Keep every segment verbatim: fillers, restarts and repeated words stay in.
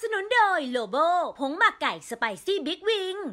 สนุนโดยโลโบผงหมักไก่สไปซี่บิ๊กวิง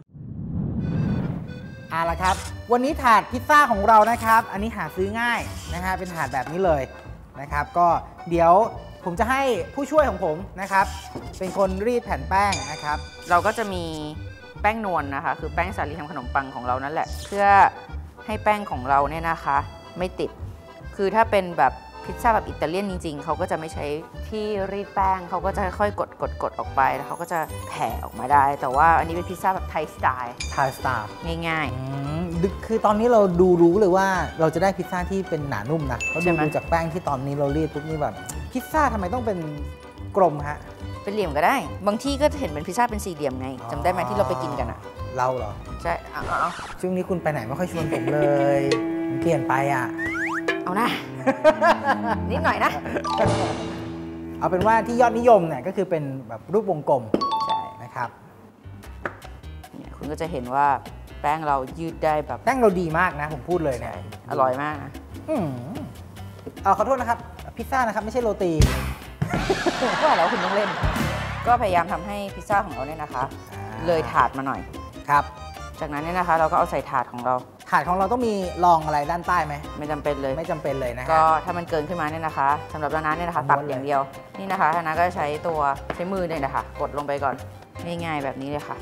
เอาละครับวันนี้ถาดพิซซ่าของเรานะครับอันนี้หาซื้อง่ายนะฮะเป็นถาดแบบนี้เลยนะครับก็เดี๋ยวผมจะให้ผู้ช่วยของผมนะครับเป็นคนรีดแผ่นแป้งนะครับเราก็จะมีแป้งนวล นะคะคือแป้งสาลีทำขนมปังของเรานั่นแหละเพื่อให้แป้งของเราเนี่ยนะคะไม่ติดคือถ้าเป็นแบบพิซซ่าแบบอิตาเลียนจริงๆเขาก็จะไม่ใช้ที่รีดแป้งเขาก็จะค่อยๆกดกดกดออกไปแล้วเขาก็จะแผ่ออกมาได้แต่ว่าอันนี้เป็นพิซซ่าแบบไทยสไตล์ไทยสไตล์ง่ายๆคือตอนนี้เราดูรู้เลยว่าเราจะได้พิซซ่าที่เป็นหนานุ่มนะเราดูจากแป้งที่ตอนนี้เรารีดปุ๊บนี่แบบพิซซ่าทำไมต้องเป็นกลมฮะเป็นเหลี่ยมก็ได้บางที่ก็เห็นเป็นพิซซ่าเป็นสี่เหลี่ยมไงจำได้ไหมที่เราไปกินกันอะเราเหรอใช่เอาช่วงนี้คุณไปไหนไม่ค่อยชวนผมเลยมันเปลี่ยนไปอ่ะเอานะ นิดหน่อยนะเอาเป็นว่าที่ยอดนิยมเนี่ยก็คือเป็นแบบรูปวงกลมใช่นะครับเนี่ยคุณก็จะเห็นว่าแป้งเรายืดได้แบบแป้งเราดีมากนะผมพูดเลยเนี่ยอร่อยมากนะอืมเอาขอโทษนะครับพิซซ่านะครับไม่ใช่โรตีก็แล้วคุณต้องเล่นก็พยายามทำให้พิซซ่าของเราเนี่ยนะคะเลยถาดมาหน่อยครับจากนั้นเนี่ยนะคะเราก็เอาใส่ถาดของเราถาดของเราต้องมีรองอะไรด้านใต้ไหมไม่จำเป็นเลยไม่จำเป็นเลยนะก็ถ้ามันเกินขึ้นมาเนี่ยนะคะสำหรับร้านนั้นเนี่ยนะคะตัดอย่างเดียวนี่นะคะท่านะก็ใช้ตัวใช้มือเนี่ยนะคะกดลงไปก่อนง่ายๆแบบนี้เลยค่ะ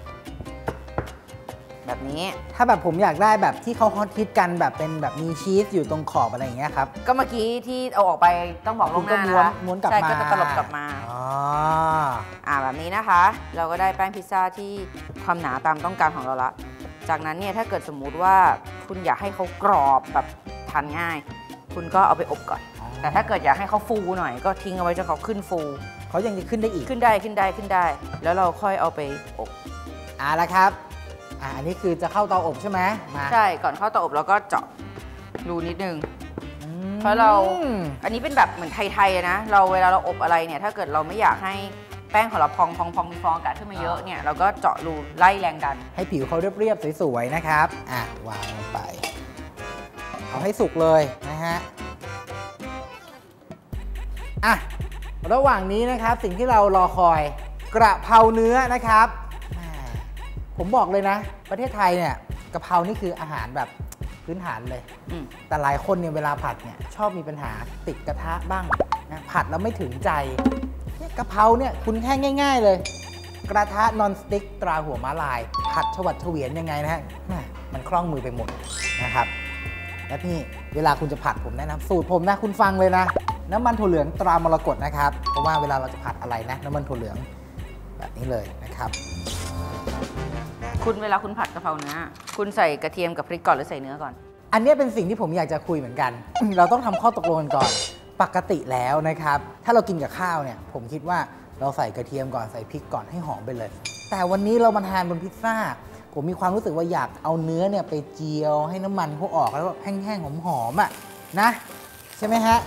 แบบนี้ถ้าแบบผมอยากได้แบบที่เขาฮอตฮิตกันแบบเป็นแบบมีชีสอยู่ตรงขอบอะไรอย่างเงี้ยครับก็เมื่อกี้ที่เอาออกไปต้องบอกล่วงหน้านะคะม้วนกลับมาใช่ก็จะตลบกลับมาอ๋ออ่าแบบนี้นะคะเราก็ได้แป้งพิซซ่าที่ความหนาตามต้องการของเราละจากนั้นเนี่ยถ้าเกิดสมมุติว่าคุณอยากให้เขากรอบแบบทานง่ายคุณก็เอาไปอบก่อนแต่ถ้าเกิดอยากให้เขาฟูหน่อยก็ทิ้งเอาไว้จนเขาขึ้นฟูเขายังจะขึ้นได้อีกขึ้นได้ขึ้นได้ขึ้นได้แล้วเราค่อยเอาไปอบอ่าละครับอ่าอันนี้คือจะเข้าเตาอบใช่ไหมมาใช่ก่อนเข้าเตาอบเราก็เจาะรูนิดนึงเพราะเราอันนี้เป็นแบบเหมือนไทยๆนะเราเวลาเราอบอะไรเนี่ยถ้าเกิดเราไม่อยากให้แป้งของเราพองพองพองมีฟองอากาศขึ้นมาเยอะเนี่ยเราก็เจาะรูไล่แรงดันให้ผิวเขาเรียบๆสวยๆนะครับอ่ะวางลงไปเอาให้สุกเลยนะฮะอ่ะระหว่างนี้นะครับสิ่งที่เรารอคอยกระเพราเนื้อนะครับผมบอกเลยนะประเทศไทยเนี่ยกะเพรานี่คืออาหารแบบพื้นฐานเลยแต่หลายคนเนี่ยเวลาผัดเนี่ยชอบมีปัญหาติดกระทะบ้างนะผัดแล้วไม่ถึงใจกะเพราเนี่ยคุณแค่ง่ายๆเลยกระทะนอนสติ๊กตราหัวม้าลายผัดฉวัดเฉวียนยังไงนะฮะมันคล่องมือไปหมดนะครับและนี่เวลาคุณจะผัดผมแนะนำสูตรผมนะคุณฟังเลยนะน้ำมันถั่วเหลืองตรามรกตนะครับเพราะว่าเวลาเราจะผัดอะไรนะน้ำมันถั่วเหลืองแบบนี้เลยนะครับคุณเวลาคุณผัดกะเพราเนื้อคุณใส่กระเทียมกับพริกก่อนหรือใส่เนื้อก่อนอันนี้เป็นสิ่งที่ผมอยากจะคุยเหมือนกัน เราต้องทำข้อตกลงกันก่อนปกติแล้วนะครับถ้าเรากินกับข้าวเนี่ยผมคิดว่าเราใส่กระเทียมก่อนใส่พริกก่อนให้หอมไปเลยแต่วันนี้เรามาทานบนพิซซ่าผมมีความรู้สึกว่าอยากเอาเนื้อเนี่ยไปเจียวให้น้ำมันเขาออกแล้วแห้งๆหอมๆอ่ะนะใช่ไหมฮะ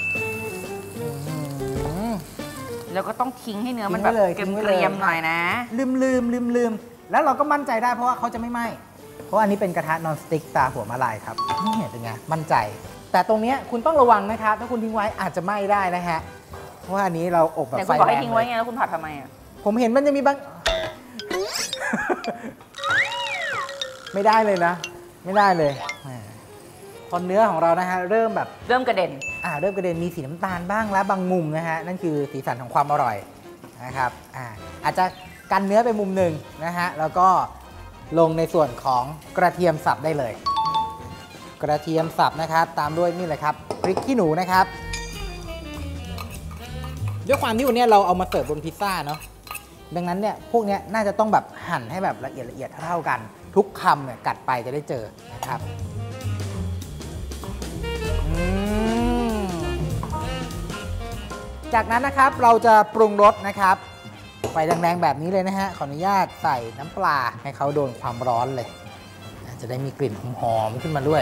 แล้วก็ต้องทิ้งให้เนื้อมันแบบเกรียมๆหน่อยนะลืมลืมลืมลืมแล้วเราก็มั่นใจได้เพราะว่าเขาจะไม่ไหม้เพราะอันนี้เป็นกระทะนอนสติ๊กตาหัวมาลายครับนี่เห็นเป็นไงมั่นใจแต่ตรงนี้คุณต้องระวังนะครับถ้าคุณทิ้งไว้อาจจะไหม้ได้นะฮะเพราะว่าอันนี้เราอบแบบไฟแรงแต่คุณบอกให้ทิ้งไว้ไงแล้วคุณผัดทำไมอ่ะผมเห็นมันจะมีบางไม่ได้เลยนะไม่ได้เลยพอเนื้อของเรานะฮะเริ่มแบบเริ่มกระเด็นอ่าเริ่มกระเด็นมีสีน้ำตาลบ้างแล้วบางมุมนะฮะนั่นคือสีสันของความอร่อยนะครับอ่าอาจจะกันเนื้อไปมุมหนึ่งนะฮะแล้วก็ลงในส่วนของกระเทียมสับได้เลยกระเทียมสับนะครับตามด้วยนี่เลยครับพริกขี้หนูนะครับด้วยความที่วันนี้เราเอามาเสิร์ฟบนพิซซ่าเนาะดังนั้นเนี่ยพวกนี้น่าจะต้องแบบหั่นให้แบบละเอียดละเอียดเท่ากันทุกคำเนี่ยกัดไปจะได้เจอนะครับจากนั้นนะครับเราจะปรุงรสนะครับไฟแรงๆแบบนี้เลยนะฮะขออนุญาตใส่น้ำปลาให้เขาโดนความร้อนเลยจะได้มีกลิ่นหอมๆขึ้นมาด้วย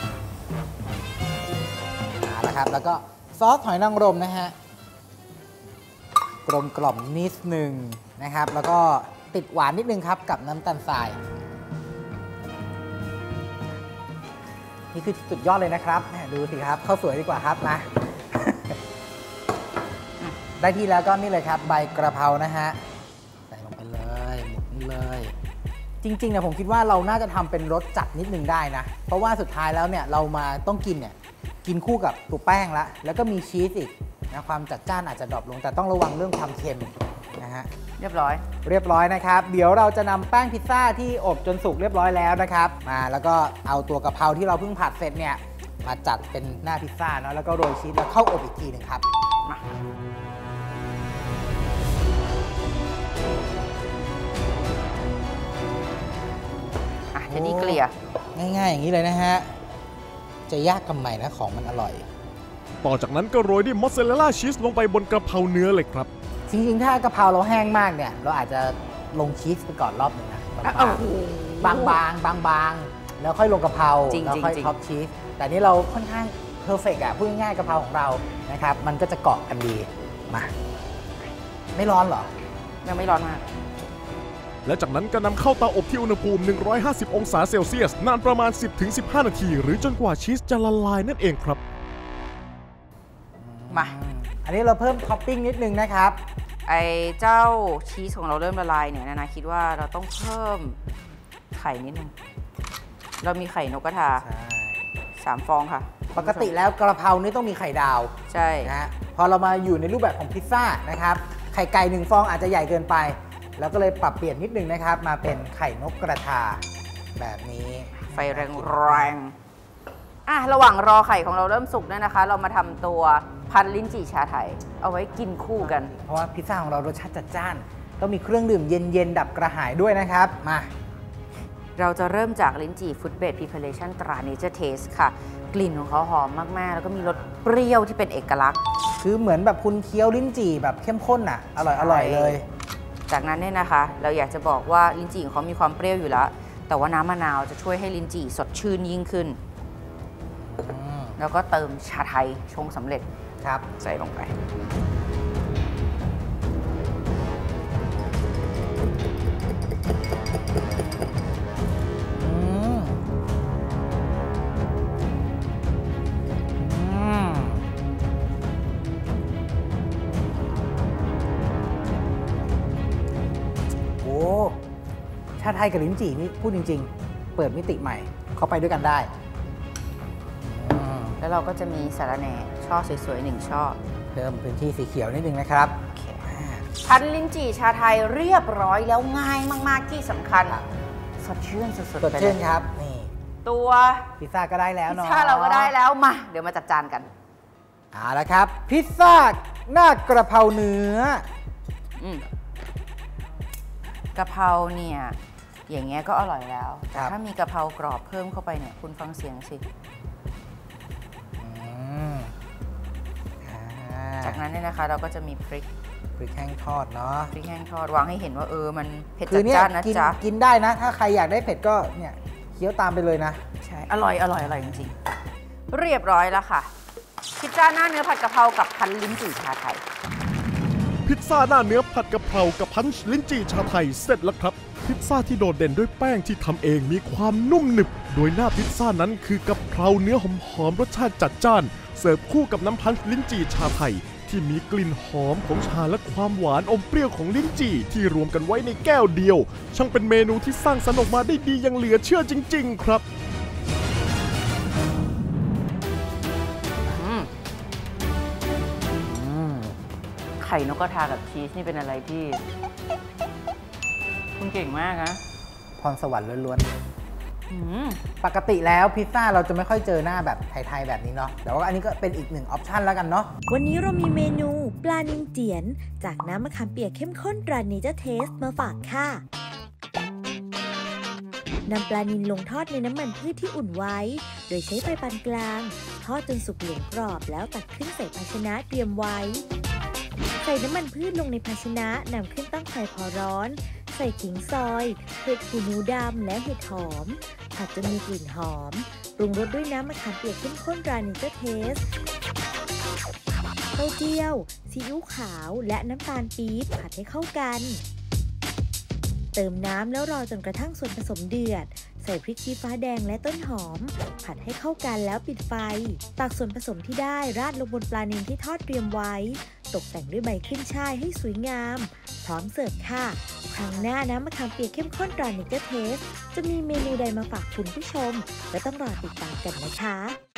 นะครับแล้วก็ซอสหอยนางรมนะฮะกลมกล่อมนิดนึงนะครับแล้วก็ติดหวานนิดนึงครับกับน้ำตาลทรายนี่คือสุดยอดเลยนะครับดูสิครับข้าวสวยดีกว่าครับนะได้ที่แล้วก็นี่เลยครับใบกระเพรานะฮะใส่ลงไปเลยหมดนี่เลยจริงๆเนี่ยผมคิดว่าเราน่าจะทำเป็นรสจัดนิดนึงได้นะเพราะว่าสุดท้ายแล้วเนี่ยเรามาต้องกินเนี่ยกินคู่กับตัวแป้งละแล้วก็มีชีสอีกนะความจัดจ้านอาจจะดรอปลงแต่ต้องระวังเรื่องความเค็มนะฮะเรียบร้อยเรียบร้อยนะครับเดี๋ยวเราจะนำแป้งพิซซ่าที่อบจนสุกเรียบร้อยแล้วนะครับมาแล้วก็เอาตัวกะเพราที่เราเพิ่งผัดเสร็จเนี่ยมาจัดเป็นหน้าพิซซ่าเนาะแล้วก็โรยชีสแล้วเข้าอบอีกทีหนึ่งครับมาอ่ะทีนี้เกลี่ยง่ายๆอย่างนี้เลยนะฮะจะยากกำไมนะของมันอร่อยต่อจากนั้นก็โรยด้วยมอสซาเรลล่าชีสลงไปบนกระเพราเนื้อเลยครับจริงๆถ้ากะเพราเราแห้งมากเนี่ยเราอาจจะลงชีสไปก่อนรอบหนึ่งนะบางๆบางๆแล้วค่อยลงกะเพราแล้วค่อยท็อปชีสแต่นี้เราค่อนข้างเพอร์เฟกต์อ่ะพูดง่ายๆกะเพราของเรานะครับมันก็จะเกาะกันดีมาไม่ร้อนเหรอยังไม่ร้อนมากและจากนั้นก็นำเข้าเตาอบที่อุณหภูมิหนึ่งร้อยห้าสิบองศาเซลเซียสนานประมาณ สิบถึงสิบห้า นาทีหรือจนกว่าชีสจะละลายนั่นเองครับมาอันนี้เราเพิ่มท็อปปิ้งนิดนึงนะครับไอ้เจ้าชีสของเราเริ่มละลายเนี่ยนานาคิดว่าเราต้องเพิ่มไข่นิดนึงเรามีไข่นกกระทาสามฟองค่ะปกติแล้วกระเพรานี่ต้องมีไข่ดาวใช่นะพอเรามาอยู่ในรูปแบบของพิซซ่านะครับไข่ไก่หนึ่งฟองอาจจะใหญ่เกินไปแล้วก็เลยปรับเปลี่ยนนิดนึงนะครับมาเป็นไข่นกกระทาแบบนี้ไฟแรงๆอ่ะระหว่างรอไข่ของเราเริ่มสุกเนี่ยนะคะเรามาทำตัวพันลิ้นจี่ชาไทยเอาไว้กินคู่กันเพราะว่าพิซซ่าของเรารสชาติจัดจ้านต้องมีเครื่องดื่มเย็นๆดับกระหายด้วยนะครับมาเราจะเริ่มจากลิ้นจี่ฟุตเบรดพรีเพเรชั่นตราเนเจอร์เทสค่ะกลิ่นของเขาหอมมากๆแล้วก็มีรสเปรี้ยวที่เป็นเอกลักษณ์คือเหมือนแบบคุณเคี้ยวลิ้นจี่แบบเข้มข้นอ่ะอร่อยอร่อยเลยจากนั้นเนี่ยนะคะเราอยากจะบอกว่าลิ้นจี่ของเขามีความเปรี้ยวอยู่แล้วแต่ว่าน้ำมะนาวจะช่วยให้ลิ้นจี่สดชื่นยิ่งขึ้นแล้วก็เติมชาไทยชงสำเร็จครับใส่ลงไปชาไทยกับลิ้นจี่นี่พูดจริงๆเปิดมิติใหม่เข้าไปด้วยกันได้แล้วเราก็จะมีสาระแหน่ช่อสวยๆหนึ่งช่อเพิ่มพื้นที่สีเขียวนิดนึงนะครับพันลิ้นจี่ชาไทยเรียบร้อยแล้วง่ายมากๆที่สำคัญสดชื่นสุดๆสดชื่นครับนี่ตัวพิซซ่าก็ได้แล้วเนาะพิซซ่าเราก็ได้แล้วมาเดี๋ยวมาจัดจานกันเอาละครับพิซซ่าหน้ากระเพราเนื้ออืมกะเพราเนี่ยอย่างเงี้ยก็อร่อยแล้วแต่ถ้ามีกะเพรากรอบเพิ่มเข้าไปเนี่ยคุณฟังเสียงสิจากนั้นเนี่ยนะคะเราก็จะมีพริกพริกแห้งทอดเนาะพริกแห้งทอดวางให้เห็นว่าเออมันเผ็ดจัดจ้านนะจ๊ะกินได้นะถ้าใครอยากได้เผ็ดก็เนี่ยเคี้ยวตามไปเลยนะใช่อร่อยอร่อยอร่อยจริงๆเรียบร้อยแล้วค่ะพิซซ่าหน้าเนื้อผัดกะเพรากับพันลิ้นจี่ชาไทยพิซซ่าหน้าเนื้อผัดกะเพรากับพันลิ้นจี่ชาไทยเสร็จแล้วครับพิซซ่าที่โดดเด่นด้วยแป้งที่ทำเองมีความนุ่มหนึบโดยหน้าพิซซ่านั้นคือกะเพราเนื้อหอมๆรสชาติจัดจ้านเสิร์ฟคู่กับน้ำพันลิ้นจี่ชาไทยที่มีกลิ่นหอมของชาและความหวานอมเปรี้ยวของลิ้นจี่ที่รวมกันไว้ในแก้วเดียวช่างเป็นเมนูที่สร้างสรรค์ออกมาได้ดีอย่างเหลือเชื่อจริงๆครับไข่นกกระทากับชีสนี่เป็นอะไรที่คุณเก่งมากนะพรสวรรค์ล้วนๆปกติแล้วพิซซ่าเราจะไม่ค่อยเจอหน้าแบบไทยๆแบบนี้เนาะแต่ว่าอันนี้ก็เป็นอีกหนึ่งออปชันแล้วกันเนาะวันนี้เรามีเมนูปลานิลเจียนจากน้ำมะขามเปียกเข้มข้นตราเนเจอร์เทสมาฝากค่ะนำปลานิลลงทอดในน้ำมันพืชที่อุ่นไว้โดยใช้ไฟปานกลางทอดจนสุกเหลืองกรอบแล้วตักขึ้นใส่ภาชนะเตรียมไว้ใส่น้ำมันพืชลงในภาชนะนำขึ้นตั้งไฟพอร้อนใส่ขิงซอยเห็ดหูหนูดำและเห็ดหอมผัดจนมีกลิ่นหอมปรุงรสด้วยน้ำมะขามเปียกเข้มข้นตราเนเจอร์เทสเต้าเจี้ยวซีอิ๊วขาวและน้ำตาลปี๊บผัดให้เข้ากันเติมน้ำแล้วรอจนกระทั่งส่วนผสมเดือดใส่พริกชี้ฟ้าแดงและต้นหอมผัดให้เข้ากันแล้วปิดไฟตักส่วนผสมที่ได้ราดลงบนปลานิลที่ทอดเตรียมไว้ตกแต่งด้วยใบขึ้นช่ายให้สวยงามพร้อมเสิร์ฟค่ะครั้งหน้าน้ำมะขามเปียกเข้มข้นตราเนเจอร์เทสจะมีเมนูใดมาฝากคุณผู้ชมและต้องรอติดตามกันนะคะ